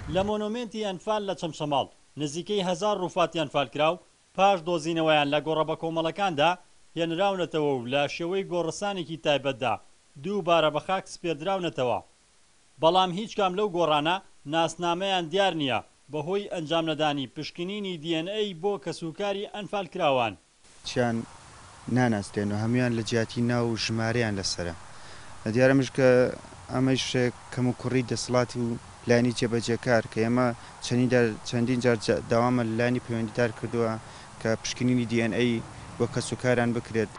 لە مۆنومێنتی ئەنفال لە چەمشەماڵ نزیکەی 1000 ڕووفاتیان فالکراو پاش دۆزینەوەیان لە گۆڕەبە کۆمەڵەکاندا هێنراونەتەوە و لە شێوەی گۆڕەسانێکی تایبەتدا دووبارە بە خاک سپێردراونەتەوە. بەڵام هیچ کام لەو گۆڕانە ناسنامەیان دیار نییە بەهۆی ئەنجام نەدانی پشکنینی DNA بۆ کەسوکاری ئەنفال کراوان. چیان ناناستێن و هەمویان لە جیاتی ناو و ژمارەیان لەسرە. دیارەمش کە ئەمەش کەم و کوڕی دەسەڵاتی و لانی جێبەجێکار کە ئێمە چەندین جار داوامە لانی پەیوەندیدار کردووە کە پشکنینی DNA بۆ کەسوکاران بکرێت.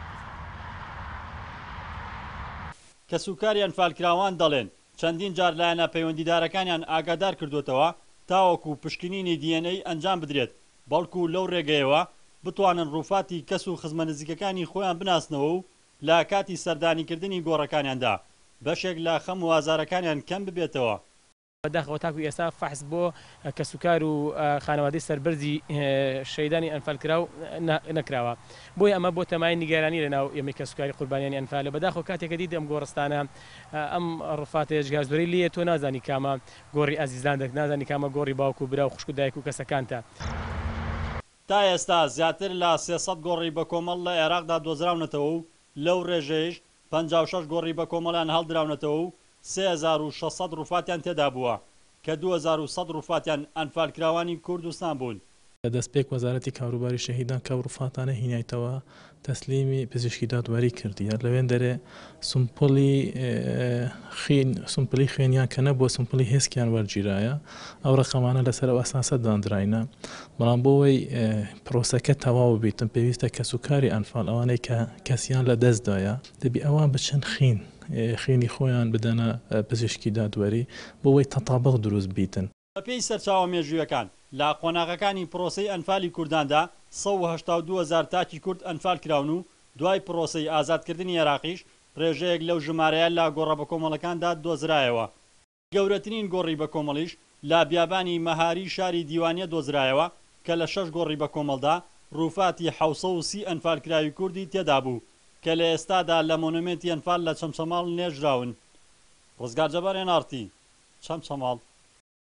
کەسوکاری ئەنفالکراوان دەڵێن چەندین جار لایەنە پەیوەندیدارەکانیان ئاگادار کردوتەوە تاوەکو پشکنینی DNA ئەنجام بدرێت بەڵکو لەو ڕێگەیەوە بتوانن ڕووفاتی کەس و خزمە نزیکەکانی خۆیان بناسنەوە و لە کاتی سەردانیکردنی گۆڕەکانیاندا بەشێک لە خەم و ئازارەکانیان کەم ببێتەوە. بەداخەوە تاکو ئێستا فەحس بۆ کەسوکار و خانەوادەی سەربەرزی شەیدانی ئەنفال کراو نەکراوە. بۆی ئەمە بۆ تەمای نیگەرانی لەناو ئێمەی کەسوکاری قوربانیانی ئەنفالە. بەداخەوە کاتێکە دیت ئەم گۆڕستانە ئەم ڕووفاتە هێژگازدۆری لێ تۆ نازانی کامە گۆڕی ئازیزان دەک نازانی کامە گۆڕی باوکو و برا و خوشک و دایک و کەسەکانتە. تا ئێستا زیاتر لە 300 گۆڕی بە کۆمەڵ لە عێراقدا دۆزراونەتەوە و لەو ڕێژەیەش 56 گۆڕی بە کۆمەڵیان هەڵدراونەتەوە و 3600 ڕووفاتیان تێدا بووە کە 2100 ڕووفاتیان ئەنفالکراوانی کوردستان بوون. دەستپێک وەزارەتی کاروباری شەهیدان کە ڕووفاتانە هینایتەوە تەسلیمی پزیشکی دادوەری کردی لەوێن دەرێ سومپلی خوێنیان کە نەبووە سومپلی هێزکیان وەرگیرایە ئەو ڕقەمانە لەسەر ئەو ئەساسە دانراینە. بەڵام بۆەوەی پرۆسەکە تەواو بیتن پێویستە کەسوکاری ئەنفال ئەوانەی کە کەسیان لە دەستدایە دەبی ئەوان بچن خێنی خۆیان بدەنە پزیشکی دادوەری بۆەوەی تەتابق دروست بیتن. بەپێی سەرچاوە مێژوویەکان لە قۆناغەکانی پرۆسەی ئەنفالی کورداندا 182,000 تاکی کورد ئەنفال کراون و دوای پرۆسەی ئازادکردنی عێراقیش ڕێژەیەک لەو ژمارەیە لە گۆڕە بە کۆمەڵەکاندا دۆزرایەوە. گەورەترین گۆڕی بە کۆمەڵیش لە بیابانی مەهاری شاری دیوانیە دۆزرایەوە کە لە 6 گۆڕی بە کۆمەڵدا ڕووفاتی 730 ئەنفالکراوی کوردی تێدا بوو کە لە ئێستادا لە مۆنومێنتی ئەنفال لە چەمچەماڵ نێژراون. ڕزگار جەبار NRT چەمچەماڵ.